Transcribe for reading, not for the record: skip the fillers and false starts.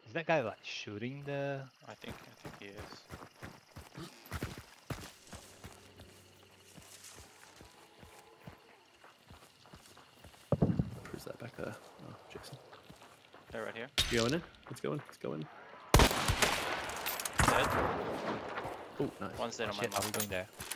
Is that guy like shooting the? I think he is. Where's that back there? Oh, Jason. They're right here. You going in? Let's go in. Let's go in. Dead. Oh, nice. One's dead on my Shit, are we marker. going there?